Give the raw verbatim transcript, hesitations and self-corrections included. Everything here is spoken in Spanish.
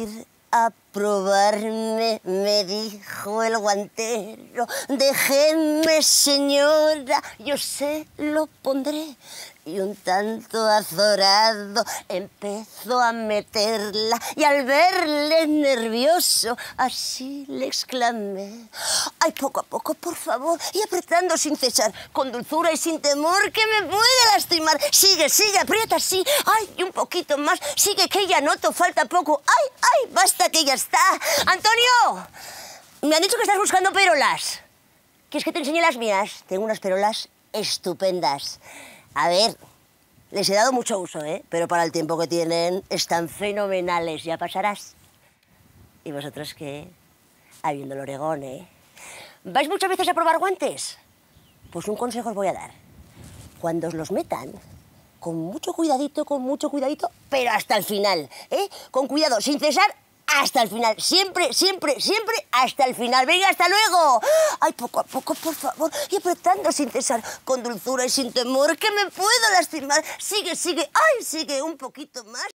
venir a probarme, me dijo el guantero. Déjeme, señora, yo se lo pondré. Y un tanto azorado empezó a meterla y al verle nervioso así le exclamé: ¡ay, poco a poco, por favor! Y apretando sin cesar, con dulzura y sin temor, que me puede lastimar. Sigue, sigue, aprieta, sí. ¡Ay, y un poquito más! Sigue, que ya noto, falta poco. ¡Ay, ay, basta, que ya está! ¡Antonio! Me han dicho que estás buscando perolas. ¿Quieres que te enseñe las mías? Tengo unas perolas estupendas. A ver, les he dado mucho uso, ¿eh? Pero para el tiempo que tienen están fenomenales, ya pasarás. ¿Y vosotros qué? Habiendo el Oregón, ¿eh? ¿Vais muchas veces a probar guantes? Pues un consejo os voy a dar. Cuando os los metan, con mucho cuidadito, con mucho cuidadito, pero hasta el final, ¿eh? Con cuidado, sin cesar, hasta el final. Siempre, siempre, siempre hasta el final. ¡Venga, hasta luego! ¡Ay, poco a poco, por favor! Y apretando sin cesar, con dulzura y sin temor, que me puedo lastimar. Sigue, sigue. ¡Ay, sigue un poquito más!